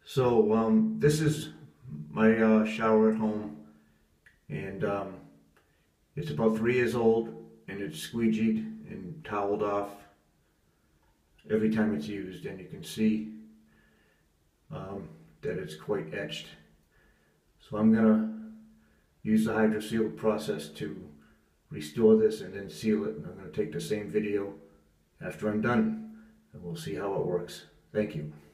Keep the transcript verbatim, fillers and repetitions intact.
So um, this is my uh, shower at home, and um, it's about three years old, and it's squeegeed and toweled off every time it's used, and you can see um, that it's quite etched. So I'm gonna use the hydro seal process to restore this and then seal it, and I'm going to take the same video after I'm done, and we'll see how it works. Thank you.